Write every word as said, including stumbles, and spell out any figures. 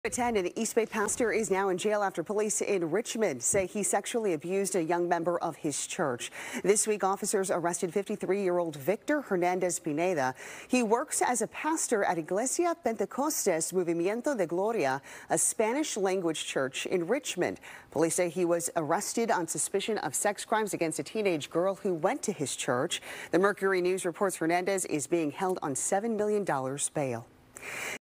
ten, an East Bay pastor is now in jail after police in Richmond say he sexually abused a young member of his church. This week, officers arrested fifty-three-year-old Victor Hernandez Pineda. He works as a pastor at Iglesia Pentecostes Movimiento de Gloria, a Spanish-language church in Richmond. Police say he was arrested on suspicion of sex crimes against a teenage girl who went to his church. The Mercury News reports Hernandez is being held on seven million dollars bail.